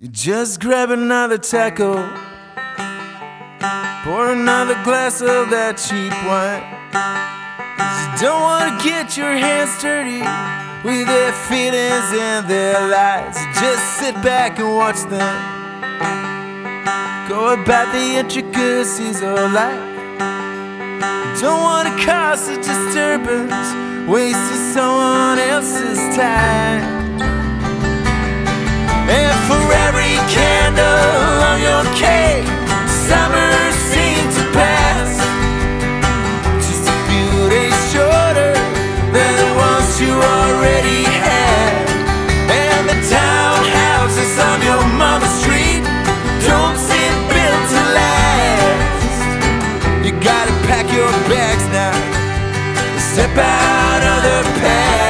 You just grab another taco, pour another glass of that cheap wine. 'Cause you don't want to get your hands dirty with their feelings and their lies. You just sit back and watch them go about the intricacies of life. You don't want to cause a disturbance, wasting someone else's time. And for every candle on your cake, summer seems to pass, just a few days shorter than the ones you already had. And the townhouses on your mama's street don't seem built to last. You gotta pack your bags now, step out of the past.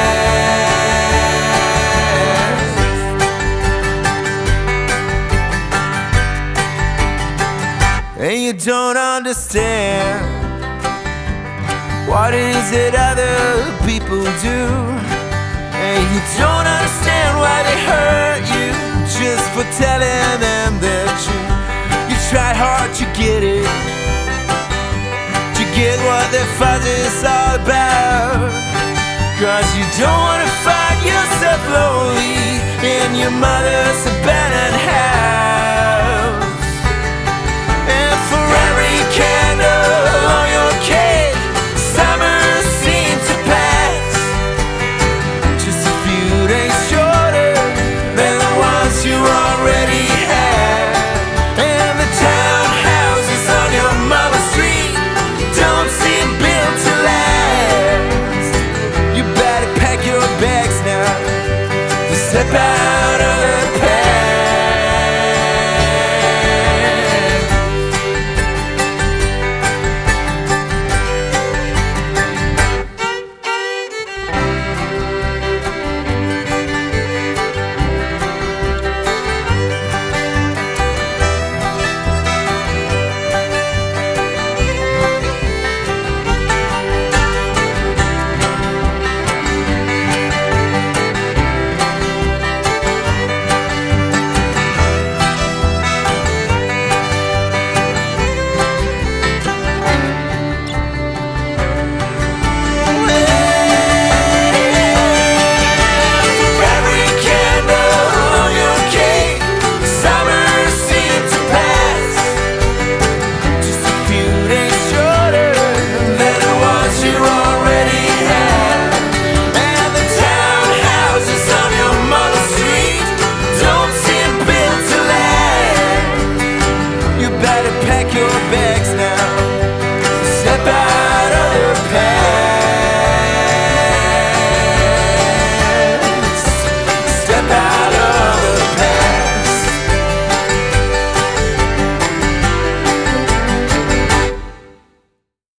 And you don't understand what it is that other people do. And you don't understand why they hurt you just for telling them the truth. You try hard to get it, to get what their fuss is all about. 'Cause you don't want to find yourself lonely in your mother's abandoned house. And for every candle on your cake, summer seems to pass, just a few days shorter than the ones you already